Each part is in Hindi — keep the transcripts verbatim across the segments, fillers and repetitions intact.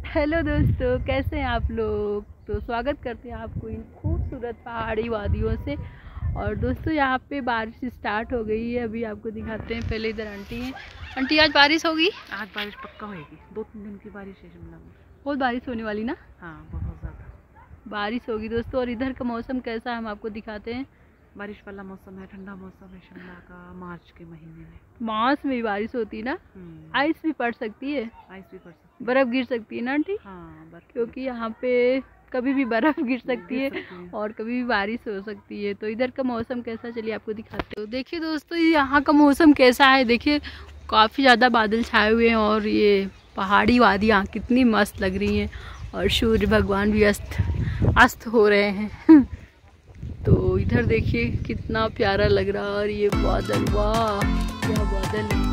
हेलो दोस्तों, कैसे हैं आप लोग। तो स्वागत करते हैं आपको इन खूबसूरत पहाड़ी वादियों से। और दोस्तों यहाँ पे बारिश स्टार्ट हो गई है, अभी आपको दिखाते हैं। पहले इधर आंटी हैं। आंटी आज बारिश होगी? आज बारिश पक्का होगी, दो तीन दिन की बारिश है शिमला में। बहुत बारिश होने वाली ना? हाँ, बहुत ज़्यादा बारिश होगी दोस्तों। और इधर का मौसम कैसा है हम आपको दिखाते हैं। बारिश वाला मौसम है, ठंडा मौसम है शिमला का मार्च के महीने में। मार्च में भी बारिश होती है ना? आइस भी पड़ सकती है, आइस भी पड़ सकती है, बर्फ़ गिर सकती है ना आंटी? हाँ, बर्फ, क्योंकि यहाँ पे कभी भी बर्फ़ गिर सकती है और कभी भी बारिश हो सकती है। तो इधर का मौसम कैसा, चलिए आपको दिखाते हो। देखिए दोस्तों यहाँ का मौसम कैसा है, देखिए काफ़ी ज़्यादा बादल छाए हुए हैं और ये पहाड़ी वादियाँ कितनी मस्त लग रही हैं। और सूर्य भगवान भी अस्त अस्त हो रहे हैं। तो इधर देखिए कितना प्यारा लग रहा है। और ये बादल, वाह क्या बादल है।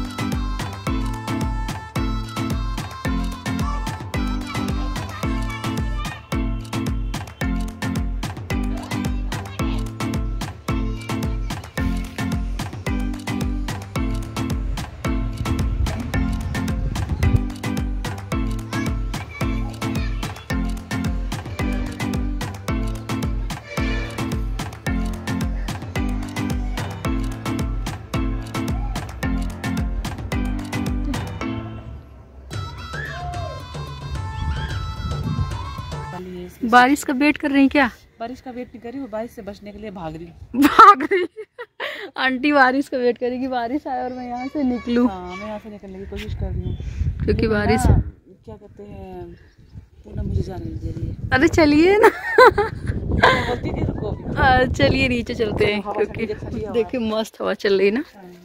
बारिश का वेट कर रही हैं क्या? बारिश का वेट नहीं कर रही हूँ, बारिश से बचने के लिए भाग रही भाग रही आंटी बारिश का वेट करेगी, बारिश आए और मैं यहाँ से निकलूँ। हाँ, मैं यहाँ से निकलने की कोशिश कर रही हूँ क्योंकि बारिश क्या कहते हैं, पूनम मुझे जाने नहीं दे रही है। अरे चलिए ना। बोलती थी रुको, चलिए नीचे चलते हैं क्योंकि देखिए मस्त हवा चल रही है ना।